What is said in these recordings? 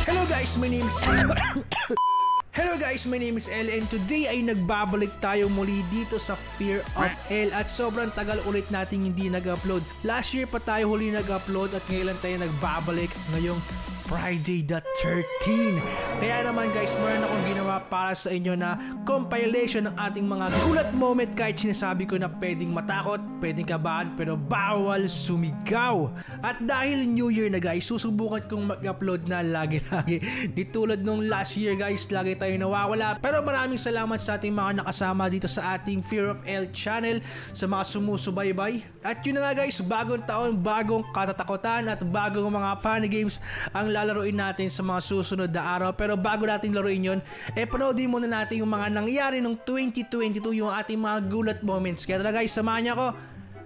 Hello guys, my name is Hello guys, my name is El and today ay nagbabalik tayo muli dito sa Fear of El at sobrang tagal ulit nating hindi nag-upload. Last year pa tayo huli nag-upload at ngayon lang tayo nagbabalik ngayong Friday the 13th. Kaya naman guys, meron akong ginawa para sa inyo na compilation ng ating mga gulat moment kahit sinasabi ko na pwedeng matakot, pwedeng kabahan, pero bawal sumigaw. At dahil New Year na guys, susubukan kong mag-upload na lagi-lagi. Di tulad nung last year guys, lagi tayo nawawala. Pero maraming salamat sa ating mga nakasama dito sa ating Fear of El channel, sa mga sumusubaybay. At yun na nga guys, bagong taon, bagong katatakutan at bagong mga funny games ang lalaroin natin sa mga susunod na araw. Pero bago natin laruin yun, panoodin muna natin yung mga nangyari nung 2022, yung ating mga gulat moments. Kaya tara guys, samahan niyo ako.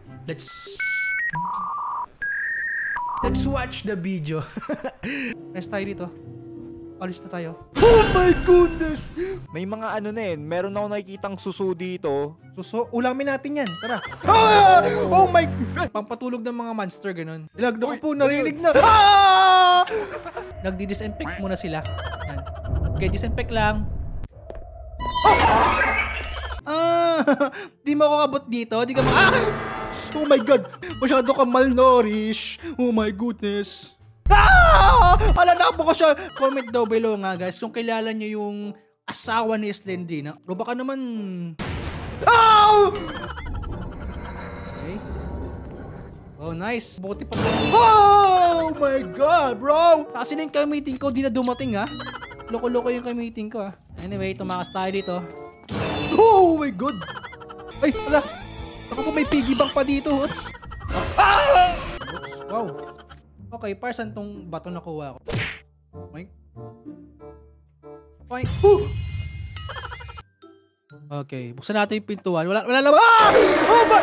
Let's watch the video. Rest tayo dito. Alis na tayo. Oh my goodness! May mga ano na yun, meron ako nakikitang suso dito. Suso? Ulamin natin yan. Tara. Ah! Oh my God! Pampatulog ng mga monster, ganun. Ilag na ko po, narinig na. Ah! Nagdi-disinfect muna sila. Yan. Okay, disinfect lang. Ah! Di mo ako kabot dito. Di ka ah! Oh my God! Masyado ka malnourished. Oh my goodness. Ah! Alala po ko siya. Comment daw below nga guys kung kilala nyo yung asawa ni Slendina. O baka naman... Oh! Okay. Oh nice. Buti pa. Oh my God bro! Kasi na yung ka-meeting ko di na dumating ha. Loko-loko yung ka-meeting ko ha. Anyway, tumakas tayo dito. Oh my God! Ay ala! Ako po may piggy bank pa dito. Oops. Ah! Oops. Wow. Okay, para saan tong bato nakuha ko? Mike? Mike? Okay, buksan natin yung pintuan. Wala lang. Ah! Oh my!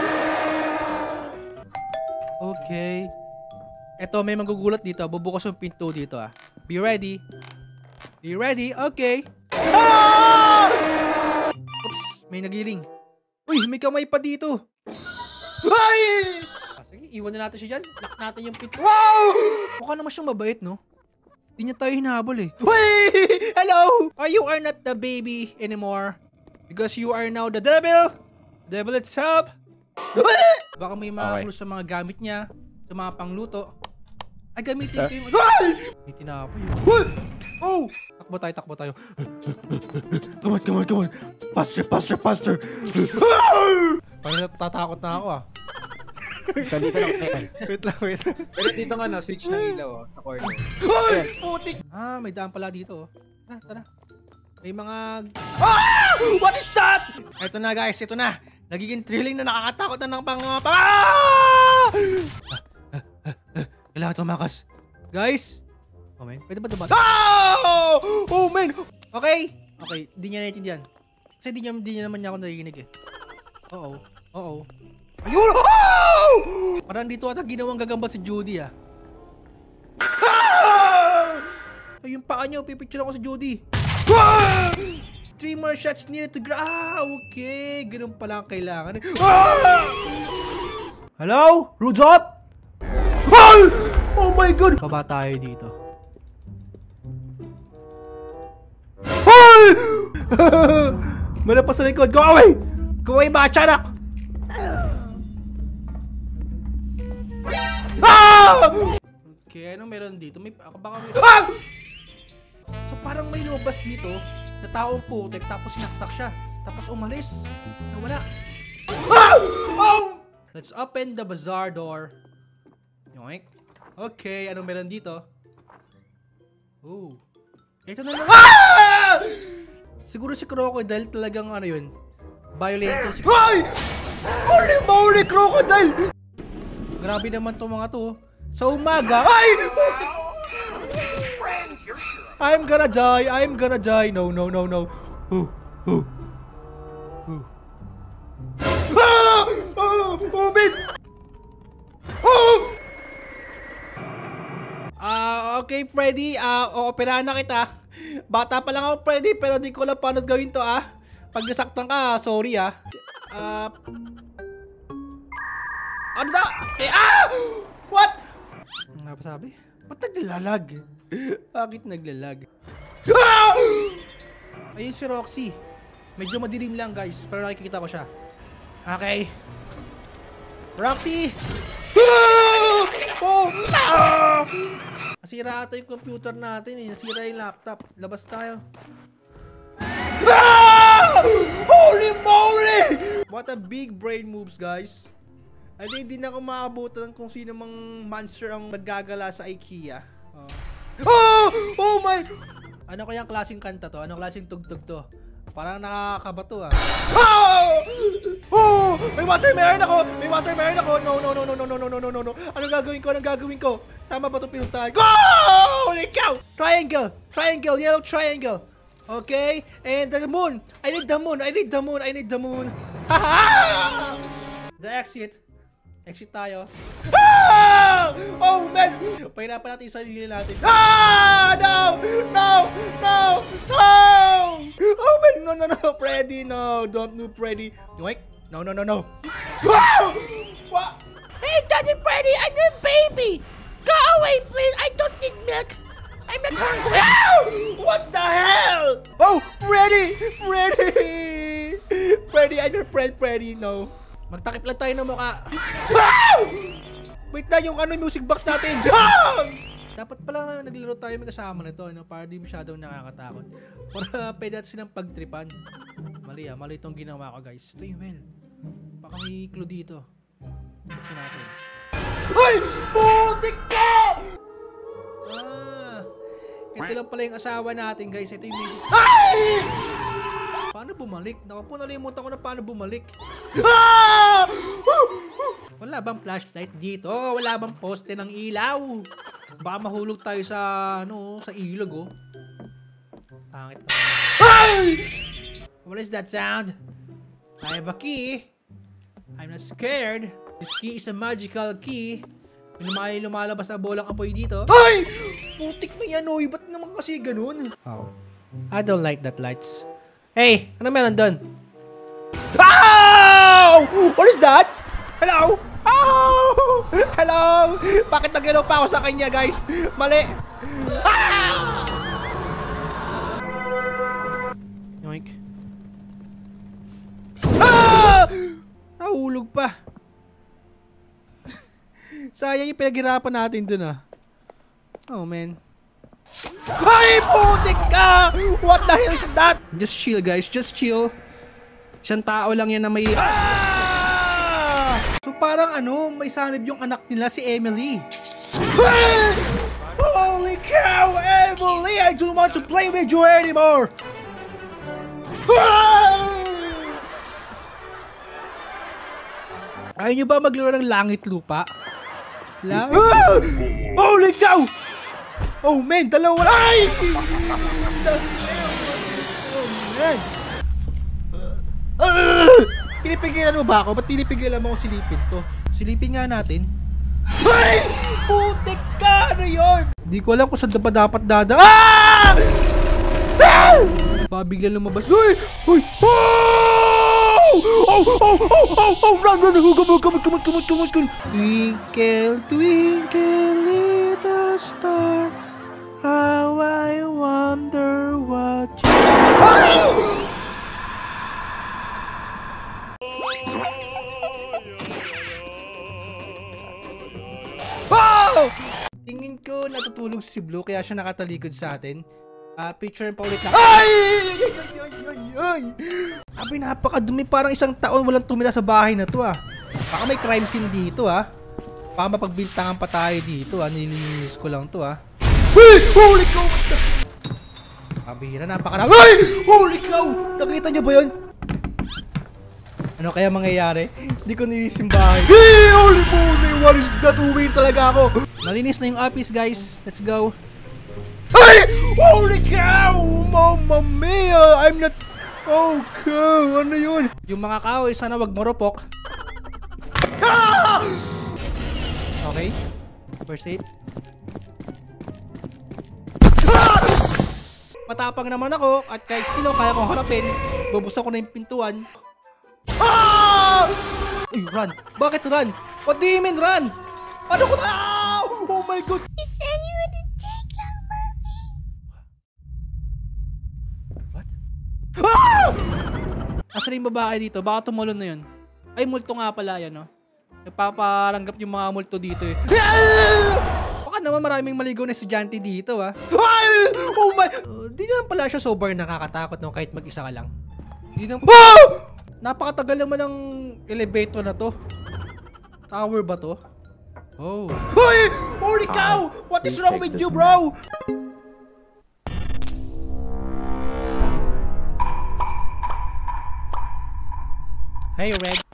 Okay. Eto, may magugulat dito. Bubukas yung pinto dito ah. Be ready. Be ready. Okay. Ah! Oops, may nagiling. Uy, may kamay pa dito. Ay! Sige, iwan na natin siya dyan. Lock natin yung pinto. Wow! Mukha naman siyang mabait, no? Hindi niya tayo hinahabol eh. Wait! Hello! You are not the baby anymore. Because you are now the devil. Devil itself. Baka may mga gulo sa mga gamit niya. Sa mga pangluto. Ay, gamitin ko yung... May tinapay yun. Oh! Takbo tayo. Come on. Faster. Parang natatakot na ako ah. Dito lang. Wait. Pero dito nga no, switch ng ilaw oh, sa corner. Ay! Putik! Ah, may daan pala dito oh. Tara. May mga... Ah! What is that? Ito na guys, ito na. Nagiging thrilling na nakakatakot na ng pangapa. Ah! Kailangan tumakas. Guys! Oh man, pwede ba dumating? Ah! Oh man! Okay, di niya naiintindihan. Kasi di niya naman niya ako narinig eh. Oo. Ayun! Oh! Parang dito ata ginawang gagambat si Judy ah. Ah! Ay, yung paa niya, pipicture ako si Judy. Ah! 3 more shots needed to grab. Ah, okay. Ganun pala ang kailangan. Ah! Hello? Rudolph? Ah! Oh my God! Baba tayo dito. Ay! Meron pa sa likod. Go away! Go away mga tiyanak! Ah! Okay, anong meron dito? Baka may... Ah! So parang may lumabas dito na taong putek tapos sinaksak siya. Tapos umalis. Nawala. Ah! Oh! Let's open the bazaar door. Yoink. Okay, anong meron dito? Oh. Ito na lang. Ah! Siguro si Crocodile talagang ano yun. Violent si... Ay! Holy Crocodile! Grabe naman to mga to. Sa umaga. Ay! I'm gonna die. No. Ah! Oh, man! Oh! Okay, Freddy. Operahan na kita. Bata pa lang ako, Freddy, pero di ko lang paano gawin to, ah. Pag nasaktan ka, sorry, ah. Ano na? What? Ano nga ba sabi? Ba't naglalag? Bakit naglalag? Ah! Ayun si Roxy. Medyo madilim lang guys, pero nakikita ko siya. Okay. Roxy! Oh! Nasira ata yung computer natin eh. Nasira yung laptop. Labas tayo. Holy moly! What a big brain moves guys. Ay hindi na ako maabutan kung sino mang monster ang naggagala sa IKEA. Oh my! Ano kayang klaseng kanta to? Ano klaseng tugtog to? Parang nakakabato ah. Oh! May watermelon ako! May watermelon ako! No. Anong gagawin ko? Anong gagawin ko? Tama ba ito pinuntahan? Go! Holy cow! Triangle! Triangle! Yellow triangle! Okay? And the moon! I need the moon! I need the moon! I need the moon! Ha! The exit. Exit tayo. Ah! Oh man! Pahirapan natin yung sarili natin. Ah! No! Oh man! No! Freddy, no! Don't do Freddy. Yoink! No! Wow! What? Hey, Daddy Freddy! I'm your baby! Go away, please! I don't need milk! I'm not hungry! Ow! What the hell? Oh! Freddy! Freddy, I'm your friend, Freddy. No. Magtakip lang tayo ng mukha. Wow! Wait na yung music box natin. Dapat pala naglaro tayo may kasama nito, ano, para di masyadong nakakatakot. Para pwede natin silang pagtripan. Mali itong ginawa ko guys. Ito yung well. Baka may clue dito. Buksan natin. Ay! Putik ka! Ito lang pala yung asawa natin guys. Ito yung Mrs. Ay! Paano bumalik? Naku po, nalimutan ko na paano bumalik. Ah! Wala bang flashlight dito? Wala bang poste ng ilaw? Baka mahulog tayo sa, sa ilog, oh. Pangit. Ay! What is that sound? I have a key. I'm not scared. This key is a magical key. May lumalabas na bolang apoy dito. Ay! Putik na yan, oy. Ba't naman kasi ganun? Oh. I don't like that lights. Hey! Ano meron doon? Ow! What is that? Hello? Oh! Hello? Bakit nagalaw pa ako sa kanya, guys? Mali. Ah! Yoink. Ah! Nahulog pa. Sayang yung pinaghirapan natin dun ah. Oh man. Ay! Putik ka! What the hell is that? Just chill guys, just chill. Isang tao lang yan na may... Ah! So parang may sanib yung anak nila si Emily. Hey! Holy cow! Emily! I don't want to play with you anymore! Ayaw nyo ba maglaro ng langit lupa? Holy cow! Oh man, dalawa! Ay! Oh man! Pinipigilan mo ba ako? Ba't pinipigilan mo akong silipin to? Silipin nga natin. Ay! Putik ka! Ano yun? Di ko alam kung saan ba dapat dada. Ah! Ah! Biglang lumabas. Uy! Uy! Run! Come on! Twinkle, twinkle, little star, how I wonder what you... Tingin ko natutulog si Blue kaya siya nakatalikod sa atin. Picture pa ulit na. Ay! Abi, napakadumi. Parang isang taon walang tumira sa bahay na to ah. Baka may crime scene dito ah. Baka mapagbintangan pa tayo dito ah. Nililinis ko lang to ah. Hey! Holy cow! Abira, napakarami. Ay! Holy cow! Nakita niyo ba yun? Ano kaya mangyayari? Hindi ko nilinis yung bahay. Hey! Holy moly! What is that? Uwi talaga ako. Malinis na yung office guys. Let's go. Ay! Holy cow! Mamma mia! I'm not... Oh, cow! Ano yun? Yung mga kahoy, sana wag marupok. Ah! Okay. First aid. Ah! Matapang naman ako at kahit sino kaya kong harapin. Bubuksan ko na yung pintuan. Ah! Uy, run! Bakit run? What do you mean run? Ano ko na? Oh my god! He said you wouldn't take long, Mom. Asa yung babae dito? Baka tumulon na yun. Ay, multo nga pala yan, no? Nagpaparanggap yung mga multo dito, eh. Baka naman maraming maligaw na estudyante dito, ah. Ay! Oh my! Di naman pala siya sobrang nakakatakot, no? Kahit mag-isa ka lang. Di naman... Napakatagal naman ng elevator na to. Tower ba to? Oh. Hoy! Holy cow! What is wrong with you, bro? Hey, Red.